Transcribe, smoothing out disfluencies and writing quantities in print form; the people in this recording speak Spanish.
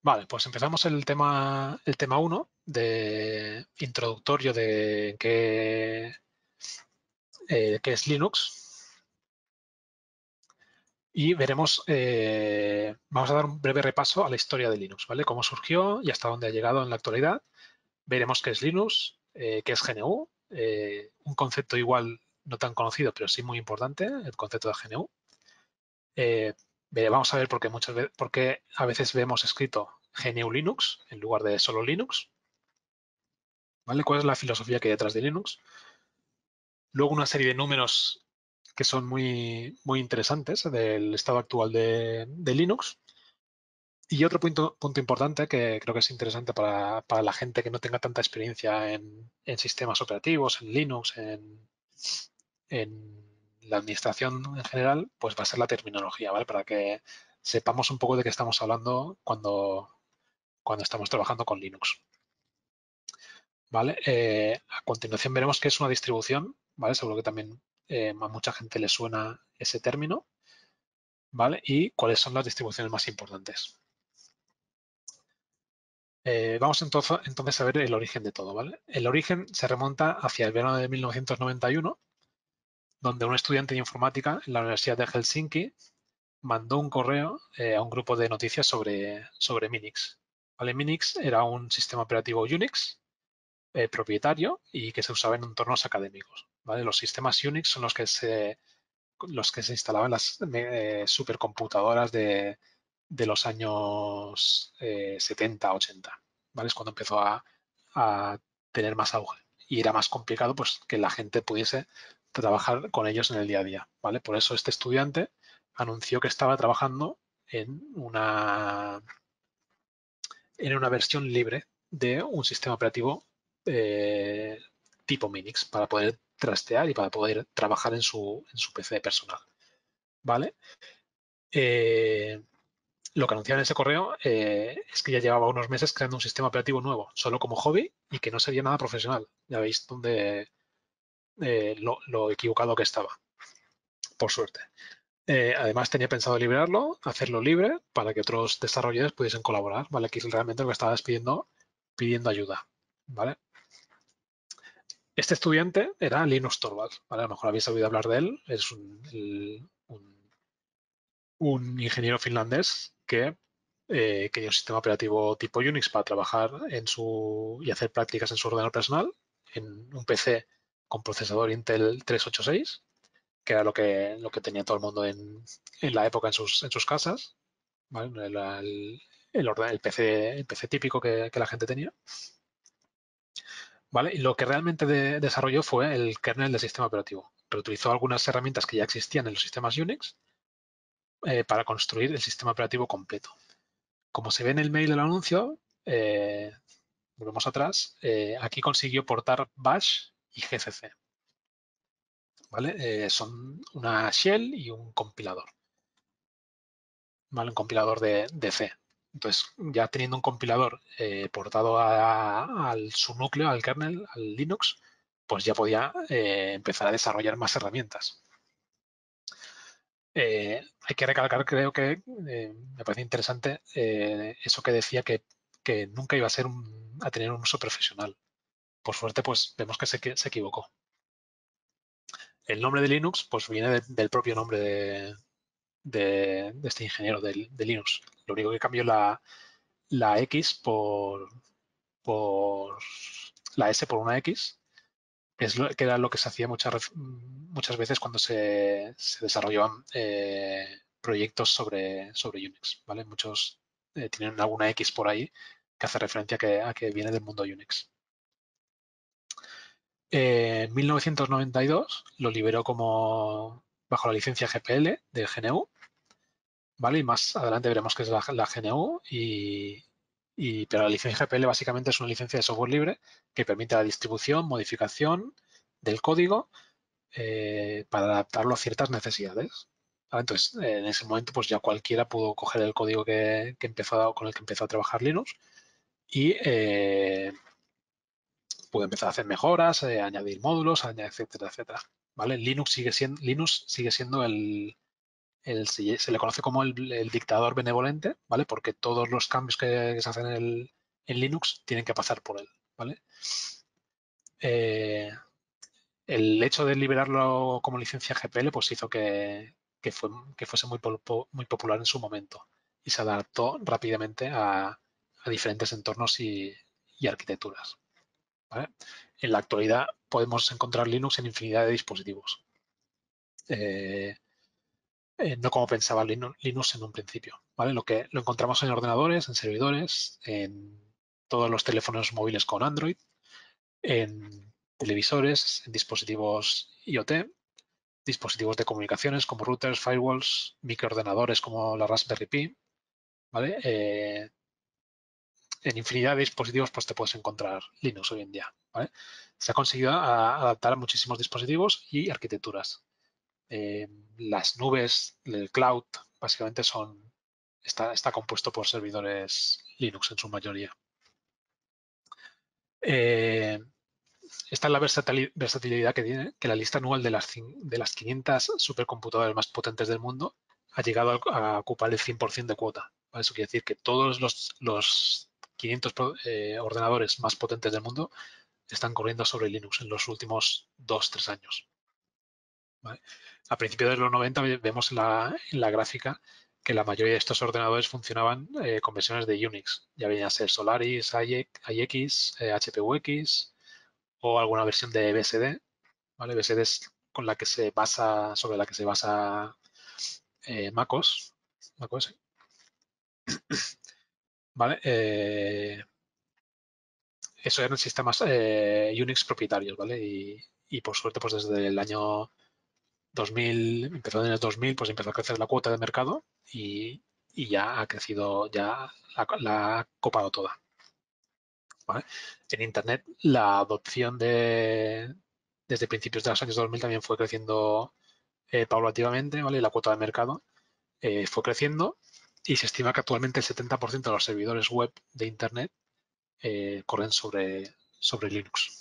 Vale, pues empezamos el tema 1 de introductorio de qué es Linux y veremos, vamos a dar un breve repaso a la historia de Linux, ¿vale? Cómo surgió y hasta dónde ha llegado en la actualidad. Veremos qué es Linux, qué es GNU, un concepto igual no tan conocido, pero sí muy importante, el concepto de GNU. Eh, Vamos a ver por qué a veces vemos escrito GNU Linux en lugar de solo Linux. ¿Vale? ¿Cuál es la filosofía que hay detrás de Linux? Luego una serie de números que son muy interesantes del estado actual de Linux. Y otro punto importante que creo que es interesante para la gente que no tenga tanta experiencia en sistemas operativos, en Linux, en la administración en general, pues va a ser la terminología, ¿vale? Para que sepamos un poco de qué estamos hablando cuando estamos trabajando con Linux. ¿Vale? A continuación veremos qué es una distribución, ¿vale? Seguro que también a mucha gente le suena ese término, ¿vale? Y cuáles son las distribuciones más importantes. Vamos entonces a ver el origen de todo, ¿vale? El origen se remonta hacia el verano de 1991, donde un estudiante de informática en la Universidad de Helsinki mandó un correo a un grupo de noticias sobre Minix. ¿Vale? Minix era un sistema operativo Unix propietario y que se usaba en entornos académicos. ¿Vale? Los sistemas Unix son los que se instalaban en las supercomputadoras de los años 70, 80. ¿Vale? Es cuando empezó a tener más auge y era más complicado pues, que la gente pudiese trabajar con ellos en el día a día. ¿Vale? Por eso este estudiante anunció que estaba trabajando en una versión libre de un sistema operativo eh, tipo Minix para poder trastear y para poder trabajar en su PC personal. ¿Vale? Eh, lo que anunciaba en ese correo es que ya llevaba unos meses creando un sistema operativo nuevo, solo como hobby y que no sería nada profesional. Ya veis dónde lo equivocado que estaba, por suerte. Además tenía pensado liberarlo, hacerlo libre para que otros desarrolladores pudiesen colaborar, ¿vale? Que es realmente lo que estaba pidiendo ayuda, ¿vale? Este estudiante era Linus Torvalds, ¿vale? A lo mejor habéis oído hablar de él, es un ingeniero finlandés que quería un sistema operativo tipo Unix para trabajar y hacer prácticas en su ordenador personal, en un PC con procesador Intel 386, que era lo que tenía todo el mundo en la época en sus casas, ¿vale? El PC típico que la gente tenía. ¿Vale? Y lo que realmente desarrolló fue el kernel del sistema operativo. Reutilizó algunas herramientas que ya existían en los sistemas Unix para construir el sistema operativo completo. Como se ve en el mail del anuncio, volvemos atrás, aquí consiguió portar Bash y GCC. ¿Vale? Son una shell y un compilador. ¿Vale? Un compilador de C. Entonces, ya teniendo un compilador portado su núcleo, al kernel, al Linux, pues ya podía empezar a desarrollar más herramientas. Hay que recalcar, creo que me parece interesante eso que decía que nunca iba a tener un uso profesional. Por suerte, pues vemos que se equivocó. El nombre de Linux, pues viene del propio nombre de este ingeniero de Linux. Lo único que cambió la X por la S por una X, que era lo que se hacía muchas veces cuando se desarrollaban proyectos sobre Unix, ¿vale? Muchos tienen alguna X por ahí que hace referencia a que viene del mundo Unix. En 1992 lo liberó bajo la licencia GPL del GNU, ¿vale? Y más adelante veremos qué es la GNU, pero la licencia GPL básicamente es una licencia de software libre que permite la distribución, modificación del código para adaptarlo a ciertas necesidades. ¿Vale? Entonces, en ese momento, pues ya cualquiera pudo coger el código con el que empezó a trabajar Linux y pudo empezar a hacer mejoras, añadir módulos, etcétera, etcétera. ¿Vale? Linux sigue siendo Se le conoce como el dictador benevolente, ¿vale? Porque todos los cambios que se hacen en Linux tienen que pasar por él, ¿vale? El hecho de liberarlo como licencia GPL pues hizo que fuese muy popular en su momento y se adaptó rápidamente a diferentes entornos y arquitecturas, ¿vale? En la actualidad podemos encontrar Linux en infinidad de dispositivos. No como pensaba Linux en un principio, ¿vale? Lo encontramos en ordenadores, en servidores, en todos los teléfonos móviles con Android, en televisores, en dispositivos IoT, dispositivos de comunicaciones como routers, firewalls, microordenadores como la Raspberry Pi, ¿vale? En infinidad de dispositivos pues te puedes encontrar Linux hoy en día, ¿vale? Se ha conseguido adaptar a muchísimos dispositivos y arquitecturas. Las nubes, el cloud, básicamente está compuesto por servidores Linux en su mayoría. Esta es la versatilidad que tiene, que la lista anual de las 500 supercomputadoras más potentes del mundo ha llegado a ocupar el 100% de cuota. ¿Vale? Eso quiere decir que todos los 500 ordenadores más potentes del mundo están corriendo sobre Linux en los últimos 2-3 años. ¿Vale? A principios de los 90 vemos en la gráfica que la mayoría de estos ordenadores funcionaban con versiones de Unix. Ya venían a ser Solaris, IX, HPUX o alguna versión de BSD. ¿Vale? BSD es sobre la que se basa macOS. ¿Vale? Eso eran sistemas Unix propietarios, ¿vale? Y por suerte, pues desde el año 2000, empezó en el 2000, pues empezó a crecer la cuota de mercado y ya ha crecido, ya la ha copado toda. ¿Vale? En Internet, la adopción desde principios de los años 2000 también fue creciendo paulativamente, ¿vale? Y la cuota de mercado fue creciendo y se estima que actualmente el 70% de los servidores web de Internet corren sobre Linux.